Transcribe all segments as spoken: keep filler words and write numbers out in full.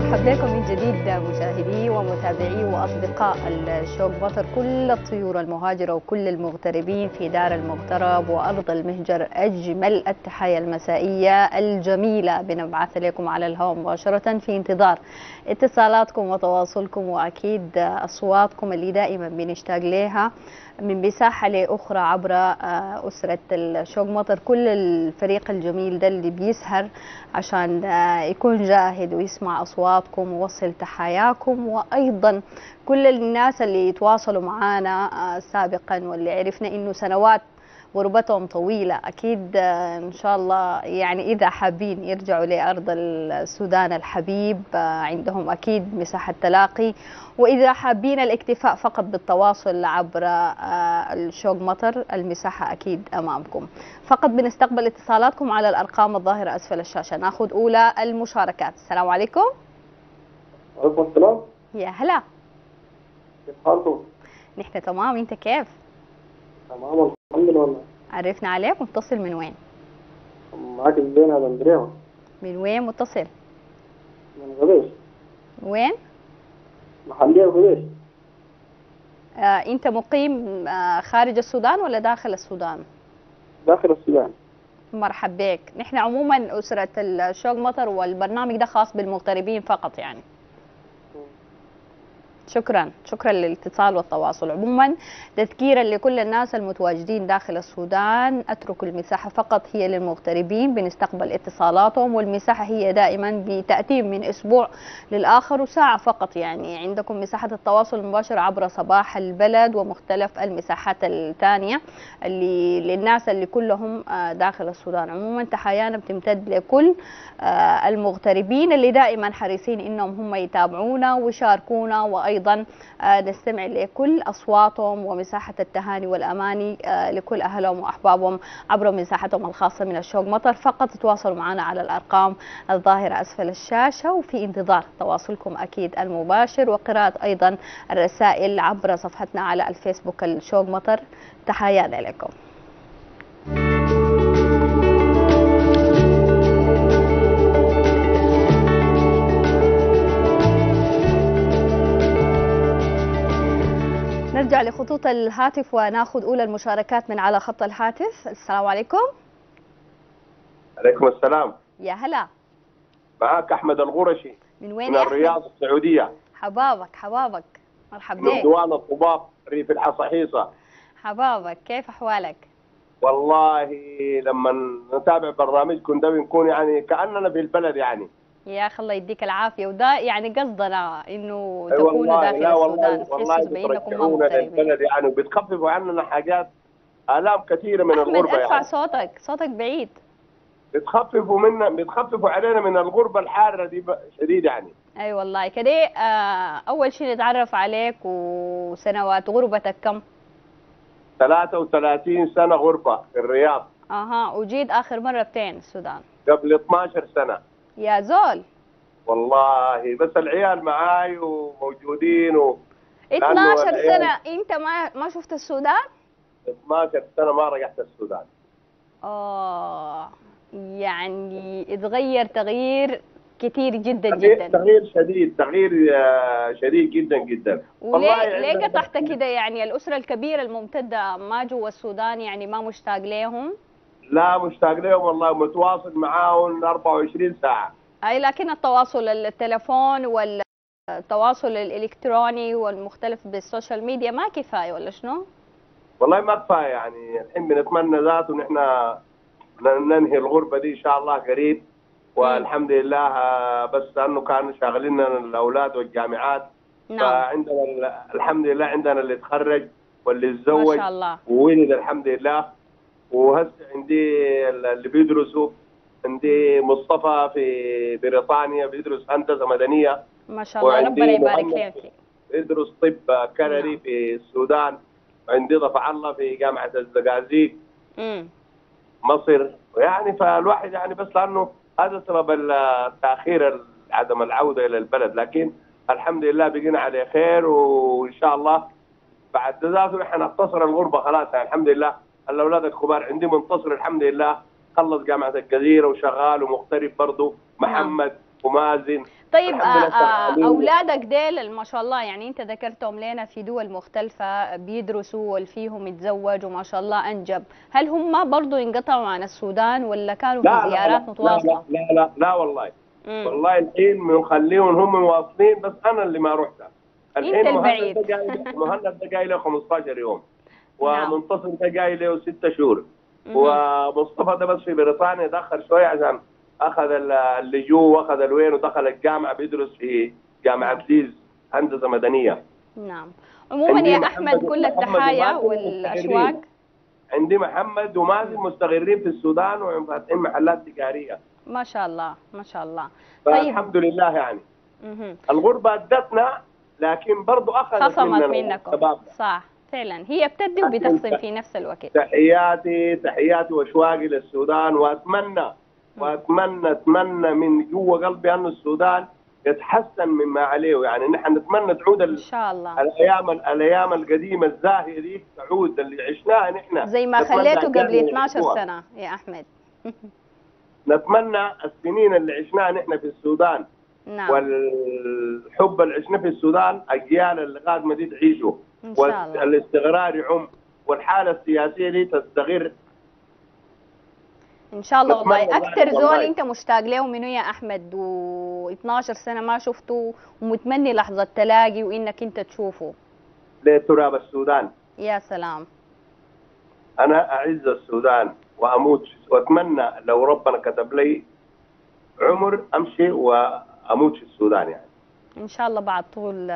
مرحبا بكم من جديد مشاهدي ومتابعي واصدقاء الشوق بطر، كل الطيور المهاجره وكل المغتربين في دار المغترب وارض المهجر، اجمل التحايا المسائيه الجميله بنبعث لكم على الهواء مباشره في انتظار اتصالاتكم وتواصلكم واكيد اصواتكم اللي دائما بنشتاق لها من مساحه لاخرى عبر اسره الشوق مطر. كل الفريق الجميل ده اللي بيسهر عشان يكون جاهد ويسمع اصواتكم ووصل تحاياكم، وايضا كل الناس اللي يتواصلوا معنا سابقا واللي عرفنا انه سنوات غربتهم طويلة، أكيد إن شاء الله يعني إذا حابين يرجعوا لأرض السودان الحبيب عندهم أكيد مساحة تلاقي، وإذا حابين الاكتفاء فقط بالتواصل عبر الشوق مطر المساحة أكيد أمامكم. فقط بنستقبل اتصالاتكم على الأرقام الظاهرة أسفل الشاشة. ناخذ أولى المشاركات. السلام عليكم. وعليكم السلام. يا هلا، كيف حالكم؟ نحن تمام، أنت كيف؟ تمام الحمد لله. عرفنا عليك، متصل من وين؟ معاك الزين هذا اندريا. من وين متصل؟ من غبيش. وين؟ محلية غبيش. آه، أنت مقيم آه خارج السودان ولا داخل السودان؟ داخل السودان. مرحب بك. نحن عموما أسرة الشوق مطر والبرنامج ده خاص بالمغتربين فقط يعني. شكرا شكرا للاتصال والتواصل. عموما تذكيرا لكل الناس المتواجدين داخل السودان، اتركوا المساحه فقط هي للمغتربين، بنستقبل اتصالاتهم، والمساحه هي دائما بتاتي من اسبوع للاخر وساعه فقط، يعني عندكم مساحه التواصل المباشر عبر صباح البلد ومختلف المساحات الثانيه اللي للناس اللي كلهم داخل السودان. عموما تحايانا بتمتد لكل المغتربين اللي دائما حريصين انهم هم يتابعونا ويشاركونا، وايضا أيضا نستمع لكل أصواتهم ومساحة التهاني والأماني لكل أهلهم وأحبابهم عبر مساحتهم الخاصة من الشوق مطر. فقط تواصلوا معنا على الأرقام الظاهرة أسفل الشاشة، وفي انتظار تواصلكم أكيد المباشر وقراءة أيضا الرسائل عبر صفحتنا على الفيسبوك الشوق مطر. تحياتنا لكم. نرجع لخطوط الهاتف وناخذ اولى المشاركات من على خط الهاتف. السلام عليكم. عليكم السلام. يا هلا. معك احمد الغرشي. من وين من يا الرياض أحمد؟ السعوديه. حبابك حبابك، مرحبا من بك. ديوان الطباق ريف الحصحيصه. حبابك، كيف احوالك؟ والله لما نتابع برنامجكم ده بنكون يعني كاننا في البلد يعني. يا اخي الله يديك العافيه، وده يعني قصدنا انه أي تكونوا داخل لا السودان والله تحسوا بانكم ما بترجعونا مغتربين. للبلد يعني، وبتخففوا عننا حاجات آلام كثيره من احمد الغربه ارفع يعني. صوتك، صوتك بعيد. بتخففوا منا بتخففوا علينا من الغربه الحاره دي شديد يعني. اي أيوة والله كده. آه اول شيء نتعرف عليك، وسنوات غربتك كم؟ ثلاثة وثلاثين سنه غربه في الرياض. اها، وجيت اخر مره بتين السودان؟ قبل اثناشر سنه. يا زول والله بس العيال معاي وموجودين و... اثناشر سنة انت ما ما شفت السودان؟ اثناشر سنة ما رجعت السودان. اه يعني اتغير تغيير كثير جدا تغيير جدا. تغيير شديد، تغيير شديد جدا جدا. وليه ليه قطعت كده يعني؟ الأسرة الكبيرة الممتدة ما جوا السودان يعني ما مشتاق لهم؟ لا مشتاق لهم والله، متواصل معاهم أربعة وعشرين ساعة. اي لكن التواصل التلفون والتواصل الالكتروني والمختلف بالسوشيال ميديا ما كفايه ولا شنو؟ والله ما كفايه يعني. الحين بنتمنى ذاته نحن ننهي الغربه دي ان شاء الله قريب، والحمد لله. بس انه كانوا شاغليننا الاولاد والجامعات. نعم. فعندنا الحمد لله، عندنا اللي تخرج واللي تزوج ما شاء الله وولد الحمد لله. وهسه عندي اللي بيدرسوا، عندي مصطفى في بريطانيا بيدرس هندسه مدنيه ما شاء الله، ربنا يبارك لك فيه. بيدرس طب كندي نعم. في السودان. وعندي ضفع الله في جامعه الزقازيق امم مصر. يعني فالواحد يعني بس لانه هذا سبب التاخير عدم العوده الى البلد، لكن الحمد لله بقينا على خير، وان شاء الله بعد ذاته احنا نختصر الغربه خلاص يعني. الحمد لله الاولاد الكبار عندي منتصر الحمد لله، خلص جامعه الجزيره وشغال ومغترب برضه، محمد نعم. ومازن طيب الحمد لله آه، شغالين. اولادك ديل ما شاء الله، يعني انت ذكرتهم لنا في دول مختلفه بيدرسوا والفيهم يتزوجوا ما شاء الله انجب، هل هم برضو انقطعوا عن السودان ولا كانوا في لا لا لا زيارات لا لا متواصله؟ لا لا, لا والله. امم والله الحين مخليهم هم مواصلين، بس انا اللي ما رحت. انت الحين مهند البعيد. ده جاي له- مهند ده جاي له خمستاشر يوم، نعم. ومنتصر ده جاي له ستة شهور، مهم. ومصطفى ده بس في بريطانيا تاخر شويه عشان اخذ ال- اللجوء واخذ الوين ودخل الجامعه بيدرس في جامعه نعم. ليز هندسه مدنيه. نعم. عموما عندي يا احمد محمد كل محمد التحايا ومازن والاشواق. مستقرين. عندي محمد ومازن مم. مستقرين في السودان وفاتحين محلات تجاريه. ما شاء الله ما شاء الله. طيب. فالحمد لله يعني. مهم. الغربة ادتنا، لكن برضو أخذت خصمت مننا منكم شبابنا. صح فعلا، هي بتدي لكن وبتخصم في نفس الوقت. تحياتي تحياتي واشواقي للسودان، واتمنى واتمنى اتمنى من جوا قلبي انه السودان يتحسن مما عليه. يعني نحن نتمنى تعود ان ال- شاء الله الايام الايام القديمه الزاهيه دي تعود، اللي عشناها نحن. زي ما نتمنى خليته قبل أجيالنا اثناشر يعيشوها. سنة يا احمد. نتمنى السنين اللي عشناها نحن في السودان نعم والحب اللي عشناه في السودان، اجيال اللي قادمه دي تعيشه، ان شاء الله والاستقرار يعم، والحاله السياسيه دي تستقر. ان شاء الله. والله نتمنى اكثر ذلك زول والله. انت مشتاق له منو يا احمد، و12 سنة ما شفته ومتمني لحظة تلاقي وانك انت تشوفه؟ لتراب السودان. يا سلام. انا اعز السودان واموت، واتمنى لو ربنا كتب لي عمر امشي واموت في السودان يعني. ان شاء الله بعد طول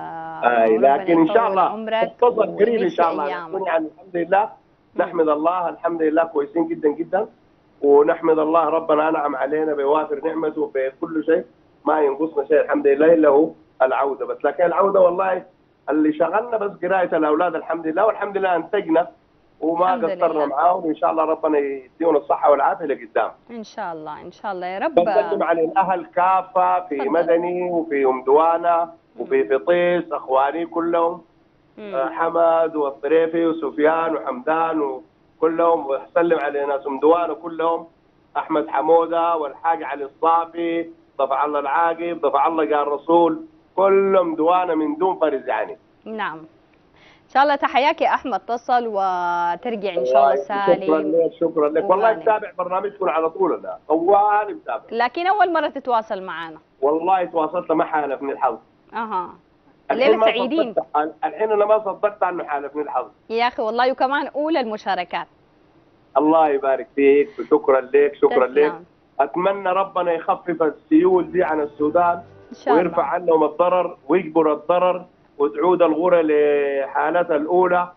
اي ربنا لكن ان شاء يطول الله عمرك تفضل قريب ان ويمشي شاء الله. ايامك. نكون يعني الحمد لله نحمد الله، الحمد لله كويسين جدا جدا، ونحمد الله ربنا انعم علينا بوافر نعمته بكل شيء، ما ينقصنا شيء الحمد لله الا هو العوده بس. لكن العوده والله اللي شغلنا بس قرايه الاولاد الحمد لله، والحمد لله انتجنا وما الحمد قصرنا لله. معاهم، وان شاء الله ربنا يديهم الصحه والعافيه لقدام. ان شاء الله ان شاء الله يا رب. بسلم على الاهل كافه في تفضل. مدني وفي ام دوانه وفي فطيس، اخواني كلهم، مم. حمد والطريفي وسفيان وحمدان وكلهم، وسلم على ناس ام دوانه كلهم، احمد حموده والحاج علي الصافي، ضفع الله العاقب، ضفع الله قال الرسول، كلهم دوانه من دون فرز يعني. نعم ان شاء الله. تحياك يا احمد، تصل وترجع ان شاء الله شكرا سالم لك شكرا لك والله. وغانم. متابع برنامجكم على طول، انا طوال متابع. لكن اول مرة تتواصل معنا. والله تواصلت ما حالفني الحظ. اها. الحين الليلة ما سعيدين صدقت، الحين انا ما صدقت انه حالفني الحظ. يا اخي والله، وكمان اولى المشاركات. الله يبارك فيك وشكرا لك شكرا لك. تسلم. اتمنى ربنا يخفف السيول دي عن السودان ان شاء ويرفع الله عنهم الضرر ويجبر الضرر وتعود الغرة لحالتها الاولى،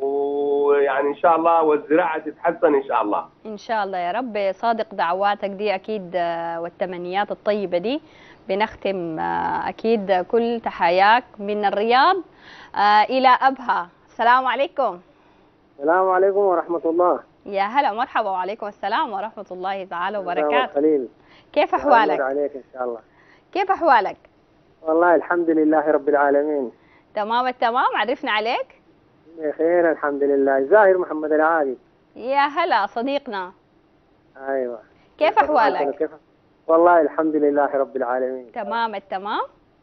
ويعني ان شاء الله والزراعه تتحسن ان شاء الله. ان شاء الله يا رب. صادق دعواتك دي اكيد آه، والتمنيات الطيبة دي. بنختم آه، اكيد كل تحاياك من الرياض آه، الى ابها. السلام عليكم. السلام عليكم ورحمة الله. يا هلا مرحبا، وعليكم السلام ورحمة الله تعالى السلام وبركاته. خليل. كيف الله احوالك؟ عليك إن شاء الله. كيف احوالك؟ والله الحمد لله رب العالمين. تمام التمام. عرفنا عليك. بخير الحمد لله. زاهر محمد العادي. يا هلا صديقنا. أيوة. كيف احوالك؟ كيف؟ والله الحمد لله رب العالمين. تمام التمام.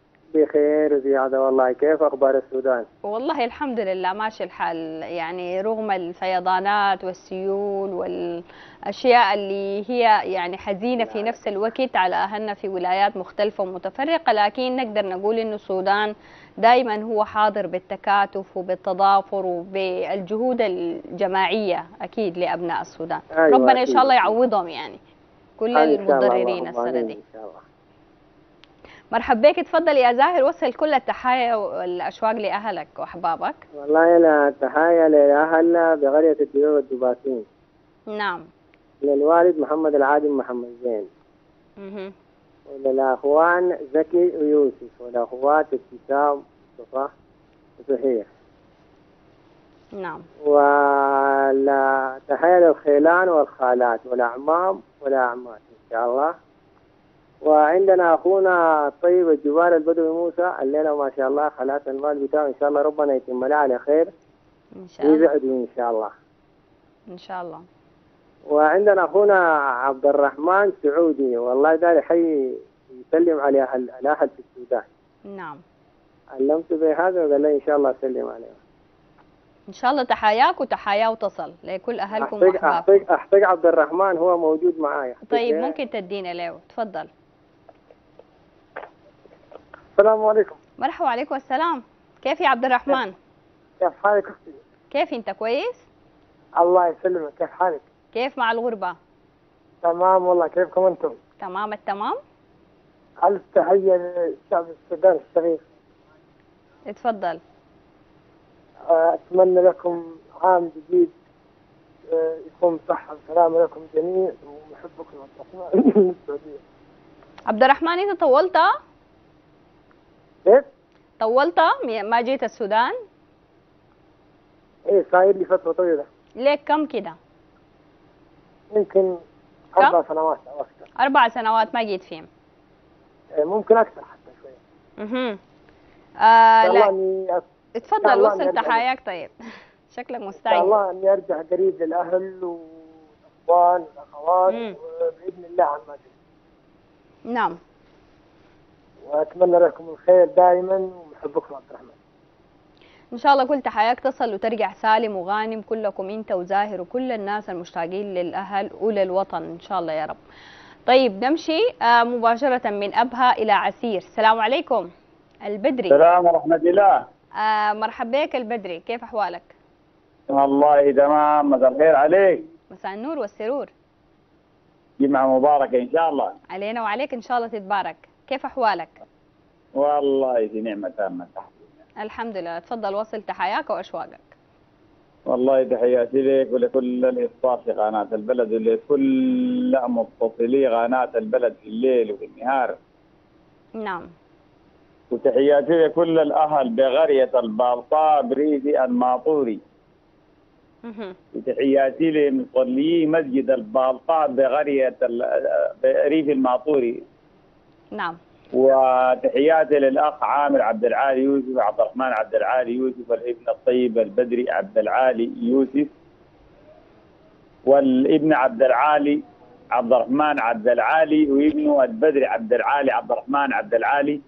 بخير وزيادة والله. كيف أخبار السودان؟ والله الحمد لله ماشي الحال، يعني رغم الفيضانات والسيول والأشياء اللي هي يعني حزينة في نفس الوقت على أهلنا في ولايات مختلفة ومتفرقة، لكن نقدر نقول إنه السودان دائما هو حاضر بالتكاتف وبالتضافر وبالجهود الجماعية أكيد لأبناء السودان. أيوة ربنا إن أكيد. شاء الله يعوضهم يعني كل إن شاء الله. المتضررين اللهم السنة آمين دي. إن شاء الله. مرحبا بك. تفضل يا زاهر، وصل كل التحايا والأشواق لأهلك وأحبابك. والله أنا تحايا لأهلنا بقرية الديوب الدباسين، نعم. للوالد محمد العادل محمد زين، مهم. وللأخوان زكي ويوسف، والأخوات ابتسام مصطفى وسهير، نعم. وتحية للخيلان والخالات والأعمام والأعمات إن شاء الله. وعندنا أخونا الطيب الجبال البدوي موسى، الليلة ما شاء الله خلاص المال بتاعه إن شاء الله ربنا يتم له على خير إن شاء الله. ويسعده إن شاء الله. إن شاء الله. وعندنا أخونا عبد الرحمن سعودي، والله داري حي يسلم على اهل الاهل في السودان. نعم. علمته بهذا وقال لي ان شاء الله اسلم عليه. ان شاء الله تحاياك وتحاياه وتصل لكل اهلكم احتاج واحبابكم. احتاج احتاج عبد الرحمن هو موجود معايا. طيب ممكن تدينا له، تفضل. السلام عليكم. مرحبا وعليكم السلام. كيف يا عبد الرحمن؟ كيف حالك اختي؟ كيف انت كويس؟ الله يسلمك، كيف حالك؟ كيف مع الغربة؟ تمام والله، كيفكم انتم؟ تمام التمام. ألف تحية لشعب السودان الصغير. اتفضل. أتمنى لكم عام جديد يكون صحة وسلامة لكم جميع، ونحبكم من السعودية. عبد الرحمن انت طولت؟ كيف؟ طولت ما جيت السودان؟ ايه صاير لي فترة طويلة. ليك كم كده؟ يمكن أربع سنوات أو أكثر. أربع سنوات ما جيت فيهم؟ ممكن أكثر حتى شوية. اها. آه لا. إني اتفضل وصل تحاياك. طيب شكلك مستعد. إن شاء الله إني أرجع قريب للأهل والأخوان والأخوات بإذن الله عن ما جيت. نعم. وأتمنى لكم الخير دائما، ومحبكم عبد الرحمن. ان شاء الله كل تحياك تصل وترجع سالم وغانم، كلكم انت وزاهر وكل الناس المشتاقين للاهل وللوطن ان شاء الله يا رب. طيب نمشي آه مباشرة من ابها الى عسير. السلام عليكم البدري. السلام ورحمة الله. آه مرحبا بك البدري، كيف احوالك؟ والله تمام، مساء الخير عليك. مساء النور والسرور. جمعة مباركة ان شاء الله. علينا وعليك ان شاء الله تتبارك. كيف احوالك؟ والله في نعمة تامة. الحمد لله. تفضل وصل تحياك واشواقك. والله تحياتي لك ولكل الإصدار في قناة البلد ولكل متصلي قناة البلد في الليل وفي النهار. نعم. وتحياتي لكل الأهل بقرية البالطاء بريف الماطوري. وتحياتي لمصلي مسجد البالطاء بقرية ريف الماطوري. نعم. وتحياتي للأخ عامر عبد العالي يوسف، عبد الرحمن عبد العالي يوسف، والابن الطيب البدري عبد العالي يوسف، والابن عبد العالي عبد الرحمن عبد العالي، وابنه البدري عبد العالي عبد الرحمن عبد العالي،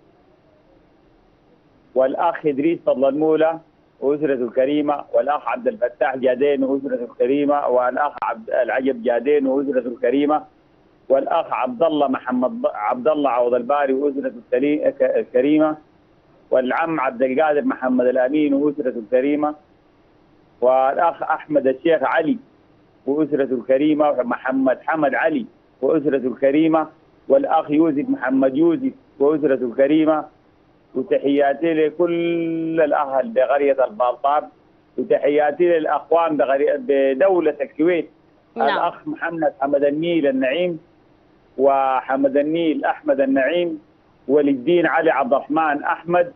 والأخ إدريس فضل المولى وأسرته الكريمة، والأخ عبد الفتاح جادين وأسرته الكريمة، والأخ عبد العجب جادين وأسرته الكريمة، والأخ عبد الله محمد عبد الله عوض الباري وأسرته الكريمة، والعم عبد القادر محمد الأمين وأسرته الكريمة، والأخ أحمد الشيخ علي وأسرته الكريمة، ومحمد حمد علي وأسرته الكريمة، والأخ يوسف محمد يوسف وأسرته الكريمة. وتحياتي لكل الأهل بقرية البالطاب، وتحياتي للأخوان بدولة الكويت. نعم. الأخ محمد حمد النيل النعيم، وحمد النيل أحمد النعيم، ولي الدين علي عبد الرحمن أحمد،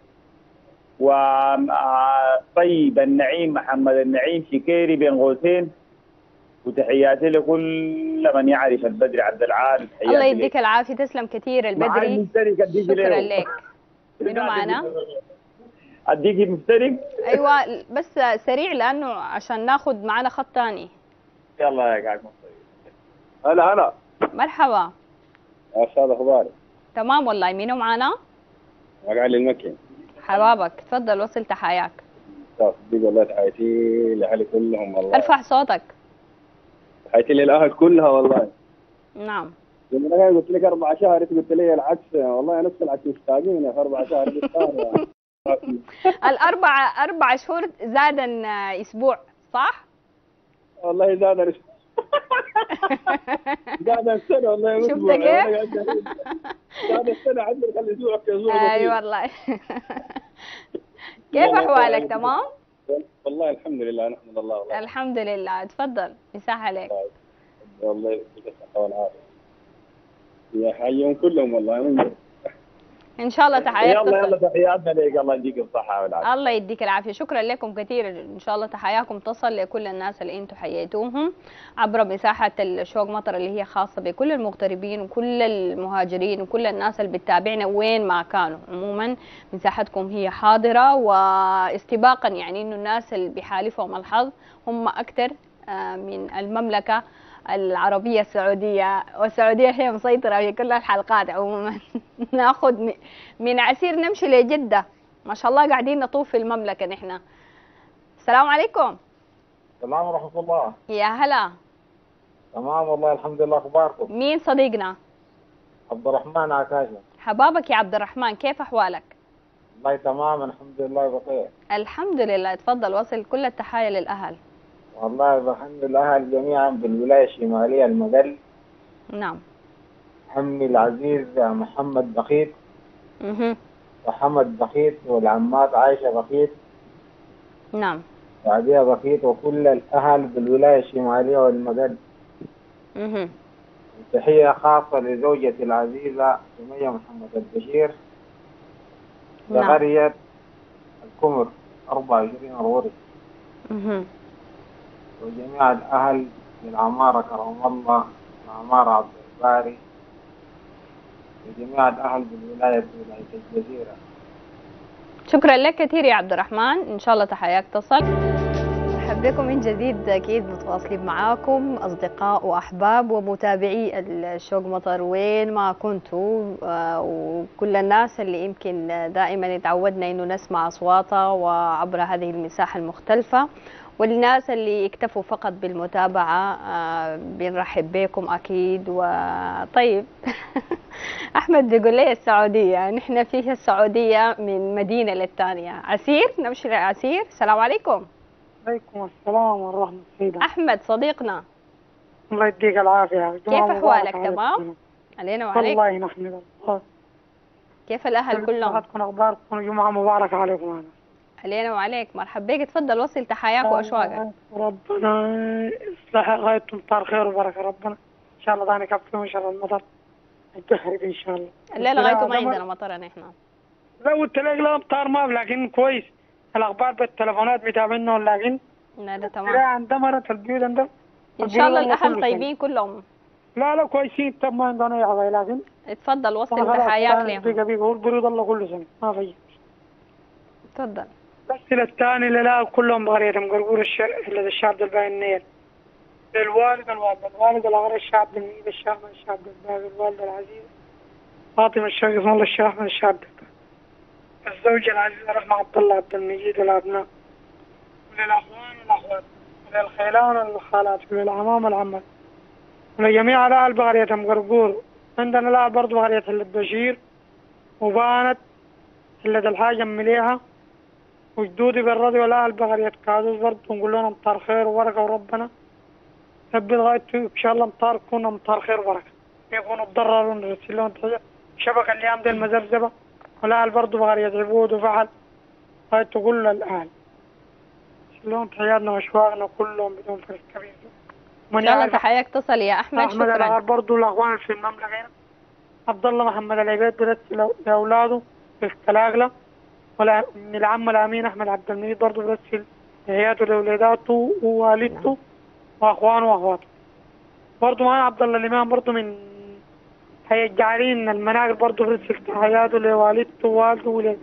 وطيب النعيم محمد النعيم شكيري بن غوثين. وتحياتي لكل من يعرف البدري عبد العال. الله يديك العافية، تسلم كثير البدري. شكرا لك. منو معنا؟ أديكي مفترق؟ أيوة بس سريع لأنه عشان ناخذ معنا خط ثاني. يلا يا قاعد مفترق. هلا هلا. مرحبا. يا أستاذ أخبارك؟ تمام والله. منو معنا؟ علي المكي. حبابك، تفضل وصل تحاياك. طيب والله تحياتي لأهلي كلهم والله. ارفع صوتك. تحياتي للأهل كلها والله. نعم. لما انا قلت لك اربع شهر انت قلت لي العكس، والله نفس العكس مشتاقين في اربع شهر. الاربع اربع شهور زادا اسبوع صح؟ والله زادا زادا سنه والله. شفت كيف؟ زادا السنه عندنا خلي اسبوع كاسبوع. اي والله. كيف احوالك؟ تمام؟ والله الحمد لله نحمد الله. والله الحمد لله. تفضل مساحه عليك. والله يديك الصحه والعافيه يا حيهم كلهم والله. من ان شاء الله تحياتنا. يلا يلا تحياتنا لك، الله يديك الصحه والعافيه. الله يديك العافيه. شكرا لكم كثير. ان شاء الله تحياكم تصل لكل الناس اللي انتم حييتوهم عبر مساحه الشوق مطر اللي هي خاصه بكل المغتربين وكل المهاجرين وكل الناس اللي بتتابعنا وين ما كانوا. عموما مساحتكم هي حاضره، واستباقا يعني انه الناس اللي بيحالفهم الحظ هم اكثر من المملكه العربية السعودية، والسعودية هي مسيطرة في كل الحلقات عموما. ناخذ من عسير نمشي لجدة، ما شاء الله قاعدين نطوف في المملكة نحن. السلام عليكم. السلام ورحمة الله. يا هلا. تمام والله الحمد لله، أخباركم؟ مين صديقنا؟ عبد الرحمن عكاشة. حبابك يا عبد الرحمن، كيف أحوالك؟ والله تمام الحمد لله بخير. الحمد لله، اتفضل وصل كل التحايا للأهل. والله الحمد لله جميعا بالولاية الشمالية المقل. نعم. عمي العزيز محمد بخيت. اها. محمد بخيت والعمات عائشة بخيت. نعم. وعدية بخيت وكل الأهل بالولاية الشمالية والمقل. اها. تحية خاصة لزوجتي العزيزة سمية محمد البشير. نعم. لقرية الكمر أربعة وعشرين الغري. اها. وجميع الأهل للعمارة كرم الله، العمارة عبد الباري، وجميع الأهل بالولاية ولاية الجزيرة. شكرا لك كثير يا عبد الرحمن، إن شاء الله تحياك تصل. مرحبا بكم من جديد، أكيد متواصلين معاكم أصدقاء وأحباب ومتابعي الشوق مطر وين ما كنتوا، وكل الناس اللي يمكن دائما تعودنا إنه نسمع أصواتها وعبر هذه المساحة المختلفة، والناس اللي يكتفوا فقط بالمتابعة بنرحب بكم أكيد. وطيب أحمد بيقول لي السعودية، نحن فيها السعودية من مدينة للثانية. عسير، نمشي لعسير. السلام عليكم. عليكم السلام ورحمة الله. أحمد صديقنا، الله يديك العافية. كيف أحوالك؟ تمام؟ علينا وعليك. والله نحمد الله. كيف الأهل كلهم؟ صحتكم أخباركم؟ جمعة مباركة عليكم. أنا علينا وعليك، مرحبا بك، تفضل وصل تحياك وأشواقك. ربنا يصلح غايتكم، طار خير وبركة ربنا إن شاء الله. ثاني كفي وإن شاء الله المطر التحريب إن شاء الله. الليلة غايته ما عندنا مطر نحن. لا والتلاقي لا أمطار ما، لكن كويس الأخبار بالتلفونات متابعينه، لكن لا ده تمام. اندمرت البيوت عندهم إن شاء الله الأهل طيبين كلهم. لا لا كويسين، طب ما عندنا أي حاجة، لكن اتفضل وصل تحياك لهم. بيقى بيقى هو البرود الله كل سنة ما في. تفضل. بس الثاني اللي لا كلهم بغريتهم قرقور الشعب اللي الشعب الباقي النيل. الوالد الوالد الوالد الأغرى الشعب الميد الشعب الشعب الباقي، الوالد العزيز فاطمة الشيخ اسم الله الشيخ من الشعب الباقي، الزوجة العزيزة رحمة عبد الله عبد المجيد والأبناء، وللأخوان والأخوات، وللخيلان والخالات، وللعمام والعمات، ولجميع الأهل بغريتهم قرقور. عندنا الأهل برضه بغرية حلة بشير وبانت حلة الحاجة مليحة، وجدودي بالرضي والأهل بغرية كادوس برضه نقول لهم أمطار خير وبركة، وربنا ربي لغاية إن شاء الله أمطار تكون أمطار خير وبركة، يكونوا تضرروا نرسل لهم تحية. شبكة اليوم دي المزرزبة والأهل برضه بغرية عبود وفعل لغاية كل الأهل نرسل لهم تحياتنا وأشواقنا كلهم بدون فرق كبير. إن شاء الله تحياك تصل يا أحمد. أحمد شكرا. الأغار برضه الأخوان في المملكة هنا، عبد الله محمد العبيد برسل لأولاده في الكلاقلة، ولا من العم الأمين أحمد عبد المجيد برضه برسل تحياته لأولاده ووالدته وأخوانه وأخواته. برضه معنا عبد الله الإمام برضه من حي الجعرين المناقل برضه برسل تحياته لوالدته ووالده ولكل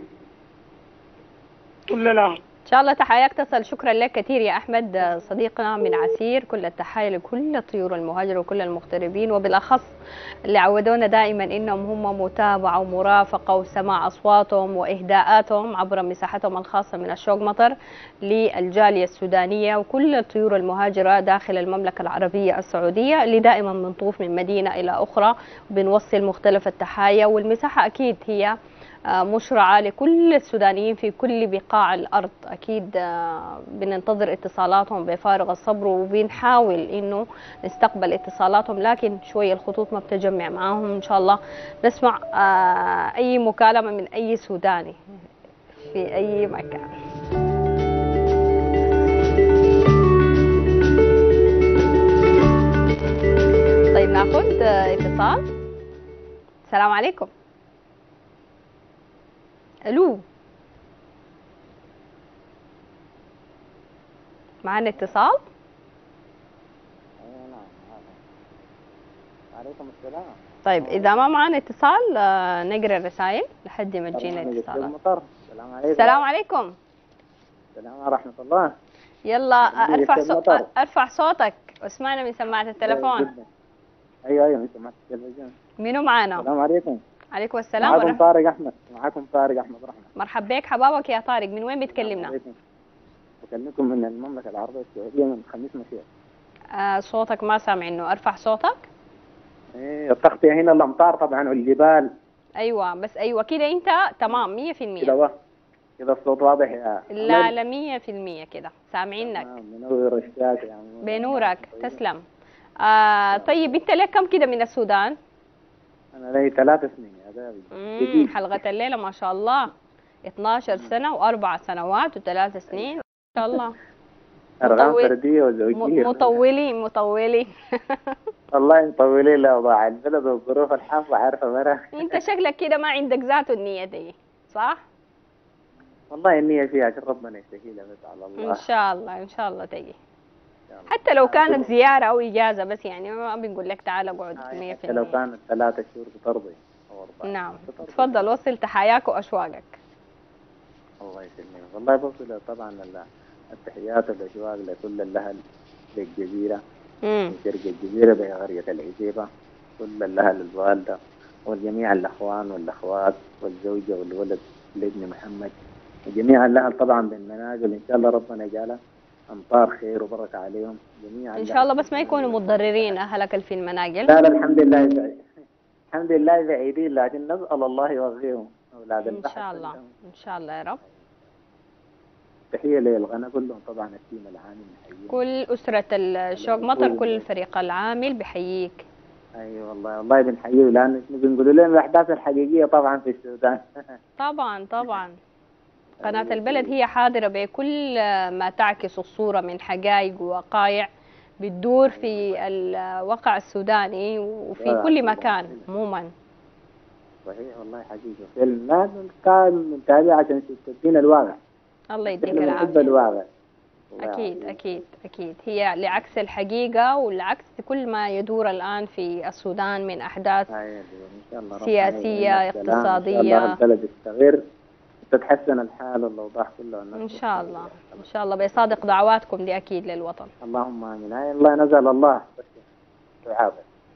الأهل. إن شاء الله تحياك تصل. شكرا لك كثير يا أحمد صديقنا من عسير. كل التحايا لكل الطيور المهاجرة وكل المغتربين، وبالأخص اللي عودونا دائما إنهم هم متابعة ومرافقة وسماع أصواتهم وإهداءاتهم عبر مساحتهم الخاصة من الشوق مطر للجالية السودانية وكل الطيور المهاجرة داخل المملكة العربية السعودية، اللي دائما بنطوف من مدينة إلى أخرى بنوصل مختلف التحايا. والمساحة أكيد هي مشرعة لكل السودانيين في كل بقاع الأرض. أكيد بننتظر اتصالاتهم بفارغ الصبر، وبنحاول إنه نستقبل اتصالاتهم، لكن شوية الخطوط ما بتجمع معاهم. إن شاء الله نسمع أي مكالمة من أي سوداني في أي مكان. طيب ناخذ اتصال. السلام عليكم. الو، معنا اتصال. وعليكم السلام. طيب اذا ما معنا اتصال نقرا الرسائل لحد ما تجينا اتصالات. السلام عليكم. السلام عليكم. السلام ورحمة الله. يلا ارفع صوت ارفع صوتك. واسمعنا من سماعة التلفون. ايوه ايوه من سماعة التلفزيون. منو معنا؟ السلام عليكم. عليكم السلام معكم ورحمة. طارق احمد. معكم طارق احمد رحمة. مرحبا بك حبابك يا طارق، من وين بتكلمنا؟ عليكم. بكلمكم من المملكة العربية السعودية من خميس مشيط. آه صوتك ما سامعينه، ارفع صوتك. ايه التغطية هنا الامطار طبعا والجبال. ايوه بس ايوه كده انت تمام مية في المية. كده وا- كده الصوت واضح يا لا لا مية في المية كده سامعينك. آه، منور الشاشة يا عمو. بنورك تسلم. آه طيب انت لك كم كده من السودان؟ انا لي ثلاث سنين يا دابي. امم حلقة الليلة ما شاء الله اثناشر سنة وأربع سنوات وثلاث سنين ما شاء الله. ارقام مطول- فردية م- وزوجية. مطولين مطولين. والله مطولين لأوضاع البلد والظروف الحافة عارفة مرة. انت شكلك كده ما عندك ذاته النية دي صح؟ والله النية فيها عشان ربنا يستهيلها بس على الله. ان شاء الله ان شاء الله تجي، إن شاء الله. حتى لو كانت زيارة او اجازة بس يعني ما بنقول لك تعال اقعد آه، مية في حتى لو المية. كانت ثلاثة شهور بترضي أو أربعة. نعم بترضي. تفضل وصل تحاياك واشواقك. الله يسلمك. والله بوصل طبعا ال- التحيات والأشواق لكل الأهل للجزيرة، امم في شرق الجزيرة بقرية العزيبة، كل الأهل الوالدة والجميع الأخوان والأخوات والزوجة والولد لابن محمد وجميع الأهل طبعا بالمنازل. إن شاء الله ربنا يجعلها أمطار خير وبركة عليهم جميعا. ان شاء الله بس ما يكونوا متضررين اهلك اللي في المناقل. لا لا الحمد لله بعيد. الحمد لله بعيدين لكن نسأل الله يوفقهم أولاد ان البحر. شاء الله ان شاء الله يا رب. تحية للغنى كلهم طبعا التيم العامل نحييهم. كل أسرة الشوق مطر كل الفريق العامل بحييك. اي أيوة والله والله بنحييه لأن بنقولوا لهم الأحداث الحقيقية طبعا في السودان. طبعا طبعا قناة البلد هي حاضرة بكل ما تعكس الصورة من حقائق ووقائع بتدور في الواقع السوداني وفي كل مكان عموما. صحيح والله حقيقة فيلم لا كان متابع عشان تدينا الواقع. الله يديك نحن بنحب العافية. الواقع. أكيد أكيد أكيد هي لعكس الحقيقة والعكس كل ما يدور الآن في السودان من أحداث أيوة إن شاء الله ربنا سياسية يعين السلام. إن شاء الله اقتصادية. البلد يستغير وتتحسن الحال والأوضاع كلها. إن شاء الله إن شاء الله بيصادق دعواتكم دي أكيد للوطن. اللهم آمين. هاي الله نزل الله بس دعاء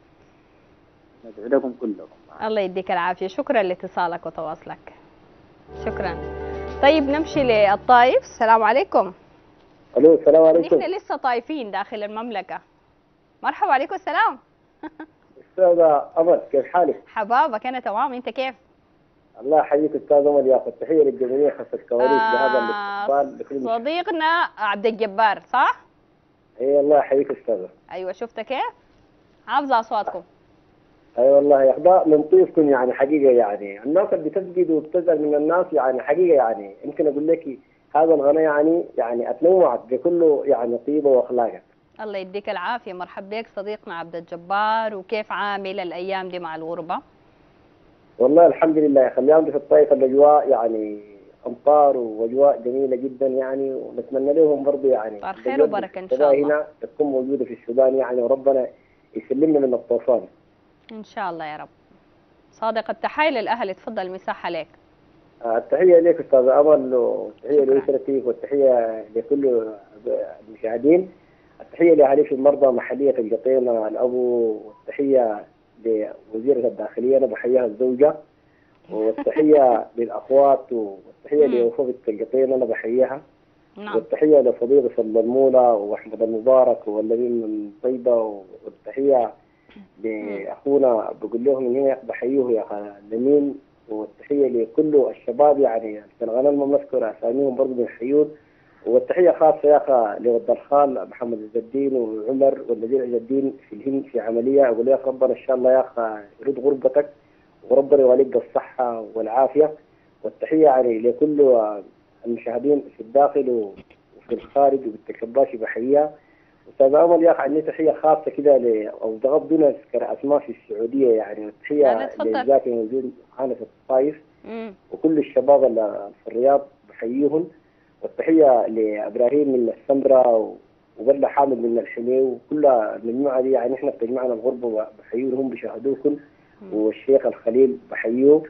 ندعو لكم كلكم. الله يديك العافية، شكرا لاتصالك وتواصلك. شكرا. طيب نمشي للطائف. السلام عليكم. الو السلام عليكم. نحن لسه طايفين داخل المملكة. مرحبا عليكم السلام. استاذة أمل كيف حالك؟ حبابك أنا تمام، أنت كيف؟ الله يحييك استاذ أمل ياخذ تحية للجميع خلف الكواليس بهذا الاستقبال بكل مشكلة. صديقنا عبد الجبار صح؟ اي الله يحييك استاذة. أيوة شفت كيف؟ حافظة أصواتكم. اي والله يا اخبار من طيفكم يعني حقيقة يعني الناس اللي بتفقد وبتزعل من الناس يعني حقيقة يعني يمكن أقول لك هذا الغناء يعني يعني اتنوعت بكله يعني طيبة واخلاقك. الله يديك العافية. مرحبا بك صديقنا عبد الجبار، وكيف عامل الأيام دي مع الغربة؟ والله الحمد لله يا اخي اليوم دي في الطائف الاجواء يعني امطار واجواء جميله جدا يعني ونتمنى لهم برضه يعني صار خير وبركه ان شاء الله. هنا تكون موجوده في السودان يعني وربنا يسلمنا من الطوفان. ان شاء الله يا رب. صادق التحايا للاهل، تفضل المساحه لك. التحيه لك استاذ امل والتحيه لاسرتك والتحيه لكل المشاهدين. التحيه لاهالي في المرضى محليه القطينه الابو، والتحيه لوزيره الداخليه انا بحييها الزوجه، والتحيه للاخوات والتحيه لوفود القطينه انا بحييها. نعم. والتحيه لصديقي فضل المولى واحمد المبارك والذين من طيبه، والتحيه لاخونا بقول لهم ان هي بحييه يا اخي لمين، والتحيه لكل الشباب يعني في الغنم ما نذكر اساميهم برضه بنحييهم. والتحيه خاصه يا اخي لود الخال محمد عز الدين وعمر والنذير عز الدين في الهند في عمليه، اقول يا اخي ربنا ان شاء الله يا اخي يرد غربتك وربنا يوليك الصحه والعافيه. والتحيه يعني لكل المشاهدين في الداخل وفي الخارج وبالتكباشي بحييها. استاذ امل يا اخي عندي تحيه خاصه كده ل او ضغط دون اذكر اسماء في السعوديه يعني، والتحيه للزاكي موجود معنا في الطائف وكل الشباب اللي في الرياض بحييهم. والتحيه لابراهيم من السمره وبرده حامد من الحمي وكل المجموعه دي يعني احنا بتجمعنا الغربه بحييهم بيشاهدوكم، والشيخ الخليل بحييه.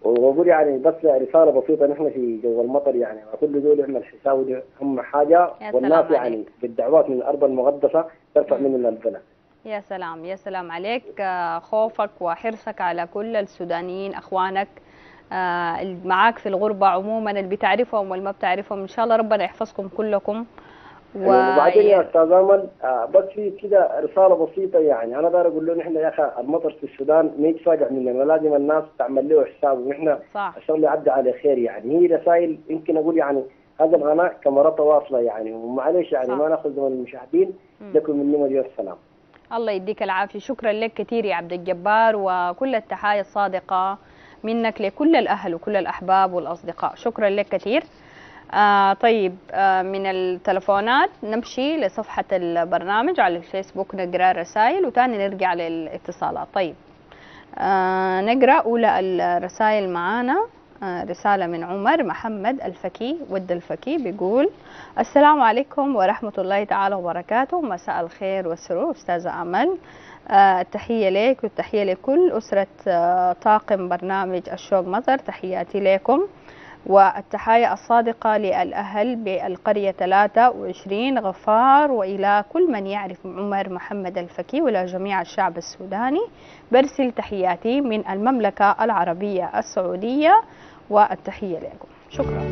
واقول يعني بس رساله بسيطه، نحن في جو المطر يعني كل دول يعمل حسابه، دي اهم حاجه، والناس يعني بالدعوات من الارض المقدسه ترفع مننا البلد. يا سلام يا سلام عليك، خوفك وحرصك على كل السودانيين اخوانك اللي معاك في الغربه عموما، اللي بتعرفهم واللي ما بتعرفهم، ان شاء الله ربنا يحفظكم كلكم. و... وبعدين يا استاذ امل بس في كده رساله بسيطه، يعني انا داير اقول له نحن يا اخي المطر في السودان ما يتفاجئ مننا، لازم الناس تعمل له حساب، ونحن الشغل يعدي على خير. يعني هي رسائل يمكن اقول يعني هذا الغناء كاميرات واصله يعني، ومعلش يعني صح. ما ناخذ من المشاهدين. لكم مني مليون سلام. الله يديك العافيه، شكرا لك كثير يا عبد الجبار، وكل التحايا الصادقه منك لكل الاهل وكل الاحباب والاصدقاء، شكرا لك كثير. آه طيب، آه من التلفونات نمشي لصفحة البرنامج على الفيسبوك نقرأ الرسائل وتاني نرجع للاتصالات. طيب، آه نقرأ أولى الرسائل معانا. آه رسالة من عمر محمد الفكي ود الفكي، بيقول السلام عليكم ورحمة الله تعالى وبركاته، مساء الخير والسرور أستاذة أمل. آه التحية لك والتحية لكل أسرة آه طاقم برنامج الشوق مطر، تحياتي لكم والتحايا الصادقة للأهل بالقرية ثلاثة وعشرين غفار، وإلى كل من يعرف عمر محمد الفكي، وإلى جميع الشعب السوداني. برسل تحياتي من المملكة العربية السعودية، والتحية لكم، شكرا.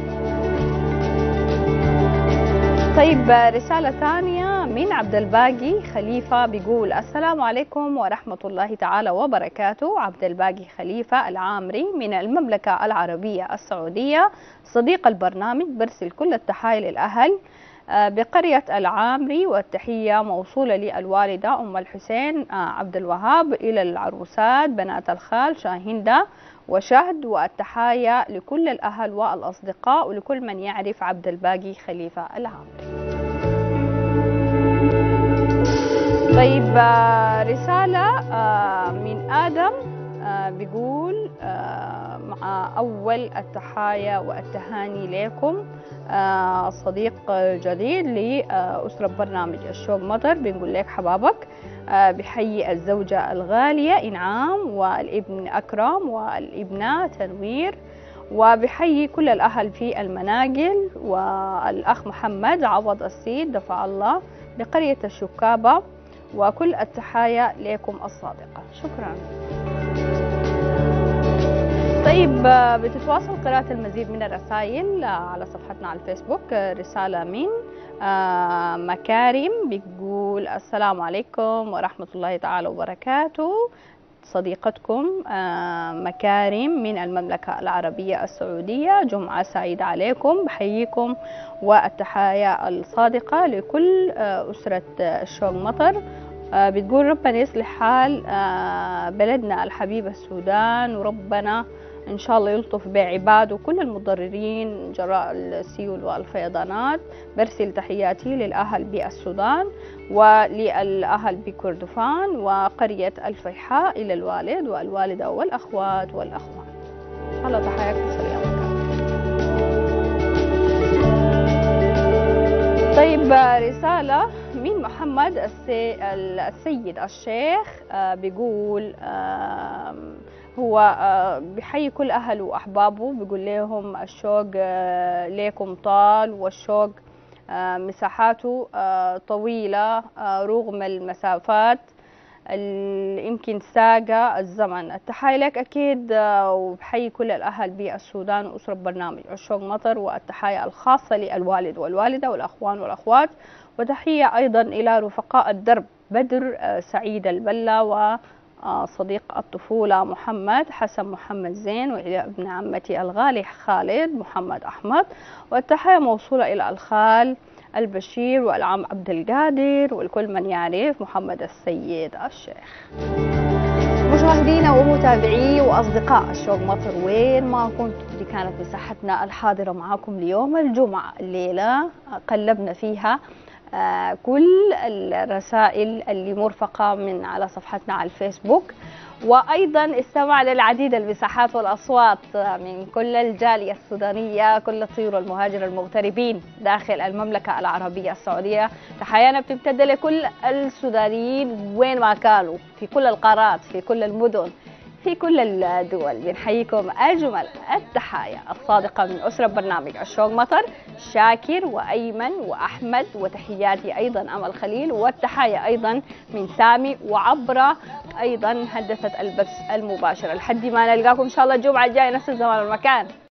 طيب، رسالة ثانية من عبد الباقي خليفة، بيقول السلام عليكم ورحمة الله تعالى وبركاته. عبد الباقي خليفة العامري من المملكة العربية السعودية، صديق البرنامج، برسل كل التحايا للأهل بقرية العامري، والتحية موصولة للوالدة أم الحسين عبد الوهاب، إلى العروسات بنات الخال شاهندة وشهد، والتحايا لكل الأهل والأصدقاء ولكل من يعرف عبد الباقي خليفة العامري. طيب، رسالة من آدم بيقول مع أول التحايا والتهاني لكم، صديق جديد لأسرة برنامج الشوق مطر، بنقول لك حبابك، بحيي الزوجة الغالية إنعام والابن أكرم والابنة تنوير، وبحيي كل الأهل في المناقل، والأخ محمد عوض السيد دفع الله بقرية الشكابة، وكل التحايا لكم الصادقة، شكرا. طيب، بتتواصل قراءة المزيد من الرسائل على صفحتنا على الفيسبوك. رسالة من مكارم بيقول السلام عليكم ورحمة الله تعالى وبركاته، صديقتكم مكارم من المملكة العربية السعودية، جمعة سعيدة عليكم، بحييكم والتحايا الصادقة لكل أسرة الشوق مطر. بتقول ربنا يصلح حال بلدنا الحبيب السودان، وربنا إن شاء الله يلطف بعباده وكل المضررين جراء السيول والفيضانات. برسل تحياتي للأهل بالسودان وللأهل بكردفان وقرية الفيحاء، إلى الوالد والوالدة والأخوات والأخوان. إن شاء الله تحياك تصل يا مكان. طيب، رسالة من محمد السيد الشيخ، بيقول هو بحيي كل أهل وأحبابه، بيقول لهم الشوق ليكم طال، والشوق مساحاته طويلة رغم المسافات اللي يمكن ساقة الزمن. التحية لك أكيد، وبحيي كل الأهل بالسودان وأسرة برنامج الشوق مطر، والتحية الخاصة للوالد والوالدة والأخوان والأخوات، وتحية أيضا إلى رفقاء الدرب بدر سعيد البلة، وصديق الطفولة محمد حسن محمد زين، وإلى ابن عمتي الغالي خالد محمد أحمد، والتحية موصولة إلى الخال البشير والعم عبد القادر، والكل من يعرف محمد السيد الشيخ. مشاهدينا ومتابعي وأصدقاء الشوق مطر وين ما كنتم، دي كانت مساحتنا الحاضرة معكم ليوم الجمعة. الليلة قلبنا فيها كل الرسائل اللي مرفقة من على صفحتنا على الفيسبوك، وأيضا استمعنا للعديد المساحات والأصوات من كل الجالية السودانية، كل الطيور المهاجرة المغتربين داخل المملكة العربية السعودية. تحيانا بتمتد لكل السودانيين وين ما كانوا، في كل القارات، في كل المدن، في كل الدول. بنحييكم أجمل التحايا الصادقة من أسرة برنامج الشوق مطر، شاكر وأيمن وأحمد، وتحياتي أيضا أمل خليل، والتحايا أيضا من سامي وعبرة أيضا هندسة البث المباشر. لحد ما نلقاكم إن شاء الله الجمعة الجاية نفس الزمان والمكان.